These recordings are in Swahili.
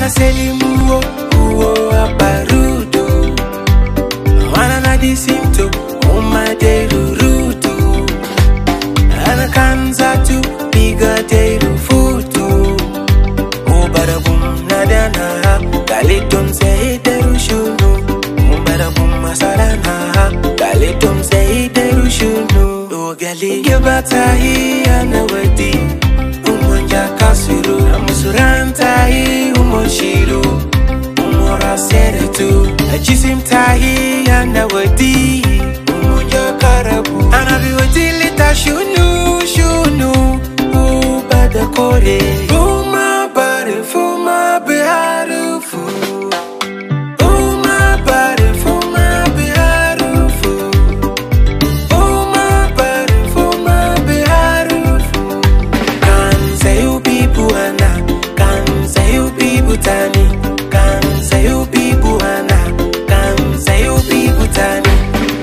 Ana selimu uo aparudo. Ana na disimto umaderu ruto. Ana kanza tu biga deru futo. Ubarabum nadana kalitum say deru shunu. Ubarabum masarana kalitum say deru shunu. Ogali gebatahi anawati. Umonja kasuru amusurantahi umoshiru. Umora seretu ajisim tahi anawati. Umonja karabu anabiwati lita shunu shunu. Ubada kore fuma bare fuma biharu fu. Fuma bare fuma biharu fu. Fuma bare fuma biharu fu. Kan sayu bibu ana, kan sayu bibu tani, kan sayu bibu ana, kan sayu bibu tani.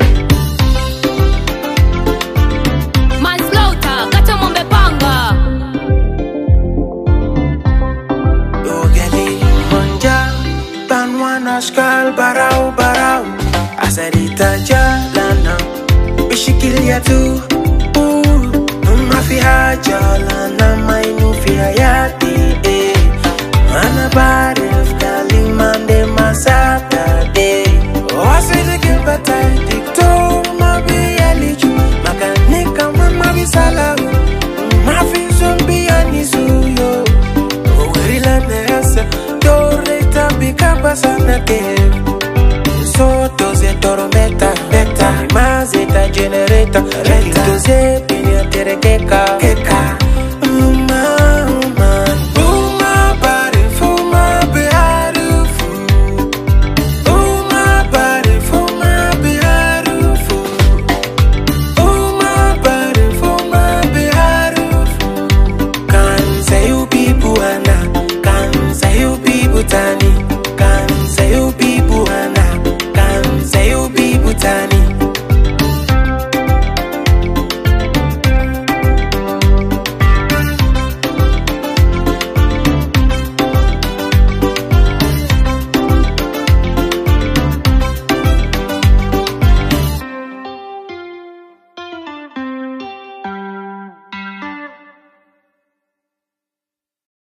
Manslaughter, kacha mombe panga. Ogali monja banwana skal barau barau. Asadita jalana bishikilia tu mafia jalana.